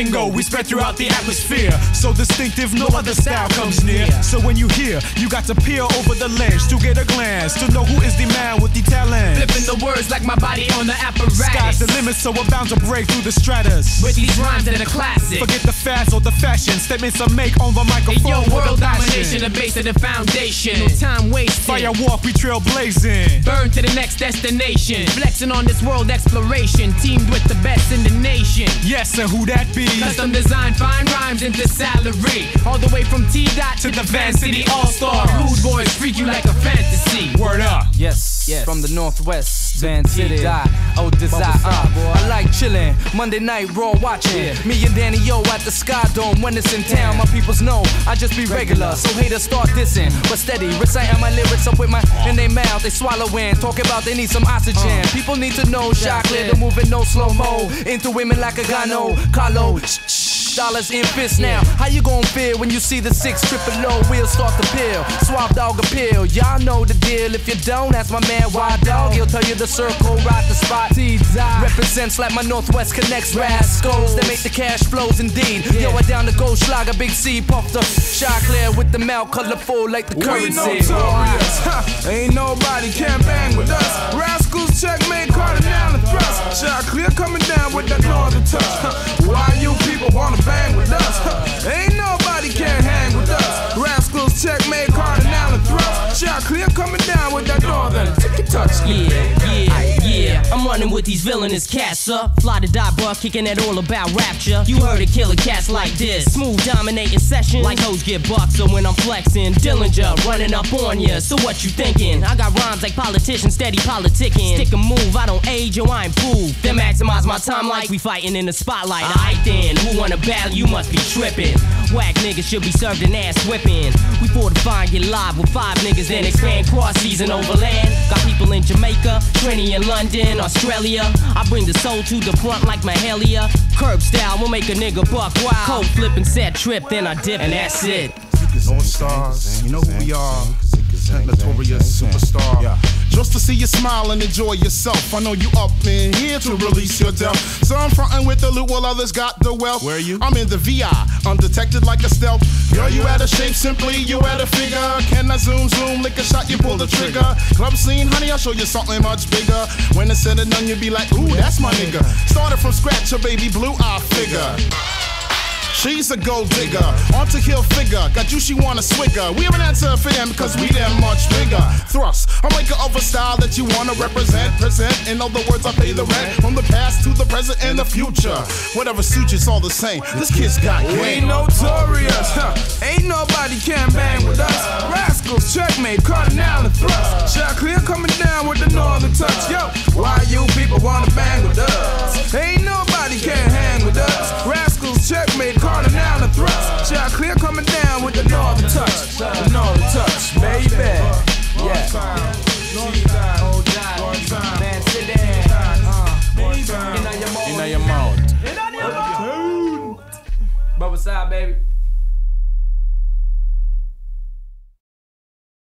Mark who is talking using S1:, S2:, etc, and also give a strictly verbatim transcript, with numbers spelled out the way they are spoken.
S1: lingo we spread throughout the atmosphere. So distinctive, no other style comes near. So when you hear, you got to peer over the ledge to get a glance, to know who is the man with the talent.
S2: Flipping the words like my body on the apparatus.
S1: Sky's the limit, so we're bound to break through the stratus.
S2: With these rhymes that are classic.
S1: Forget the fads or the fashion, statements I make on the microphone.
S2: Hey, yo, world domination, the base of the foundation. No time wasted.
S1: Fire walk, we trail blazing.
S2: Burn to the next destination. Flexing on this world exploration. Teamed with the best in the nation.
S1: Yes, and who that be?
S2: Custom design, fine rhymes into salary. All the way from T-Dot to the Van City All-Star. Rude boys freak you like a fantasy.
S1: Word up.
S3: Yes,
S2: yes.
S3: From the Northwest, Van City. Oh, desire. Uh, I like chillin'. Monday night raw watching. Yeah. Me and Danny O at the Sky Dome when it's in town. My peoples know I just be regular, so haters start dissing. But steady, reciting my lyrics up with my in their mouth. They swallowing, talk about they need some oxygen. Uh. People need to know, shot clear, the moving no slow mo. Into women like a Gano, Carlo. Dollars in fists now. How you gon' feel when you see the six triple O wheels start to peel? Swab dog appeal. Y'all know the deal. If you don't, ask my man Wild Dog. He'll tell you the circle, right the spot. Represents like my Northwest connects rascals that make the cash flows indeed. Yo, I down the gold schlager, Big C puffed up. Shot clear with the mouth colorful like the currency.
S4: We notorious, huh? Ain't nobody can bang with us. Rascals checkmate, cardinal and thrust. Shot clear coming down with that northern touch. Huh? Why you people wanna bang with us? Huh? Ain't nobody can hang with us. Rascals checkmate, cardinal and thrust. Shot clear coming down with that northern touch.
S2: Yeah, yeah, yeah. I'm running with these villainous cats up. Fly to die, bro, kicking it all about rapture. You heard of killer cats like this. Smooth dominating session. Like hoes get bucked, so when I'm flexing, Dillinger running up on ya. So what you thinking? I got rhymes like politicians, steady politicking. Stick a move, I don't age, yo, I improve. Then maximize my time like we fighting in the spotlight. Aight then, who wanna battle? You must be tripping. Whack niggas should be served an ass whipping. We fortify and get live with five niggas, then expand cross season overland. Got people in Jamaica, Trini in London, Australia. I bring the soul to the front like Mahalia. Curb style will make a nigga buck wild. Cold flip and set trip, then I dip and that's it.
S4: North Stars, you know who we are. Notorious superstar. Yeah. Just to see you smile and enjoy yourself. I know you up in here to release your doubt. So I'm frontin' with the loot while others got the wealth. Where are you? I'm in the V I, undetected like a stealth. Girl, you out of shape, simply you out of figure. Can I zoom, zoom, lick a shot, you pull the trigger. Club scene, honey, I'll show you something much bigger. When it's said and done, you'll be like, ooh, that's my nigga. Started from scratch, a baby blue eye figure. She's a gold digger, on to kill figure. Got you, she wanna swigger. We have an answer for them, cause we them much bigger. Thrust, I'm like an other style that you wanna represent. Present, in other words, I pay the rent. From the past to the present and the future. Whatever suits you, it's all the same. This kid's got game. We notorious, huh? Ain't nobody can bang with us. Rascals, checkmate, cardinal and thrust. Shot clear coming down with the northern touch. Yo, why you people wanna bang with us? Ain't nobody can hang with us. Rascals, checkmate, cardinal and thrust. Shot clear coming down with the northern touch. The northern touch, baby. Yeah. Man, sit down. In on your mode. In on your mode. Bubba side, baby.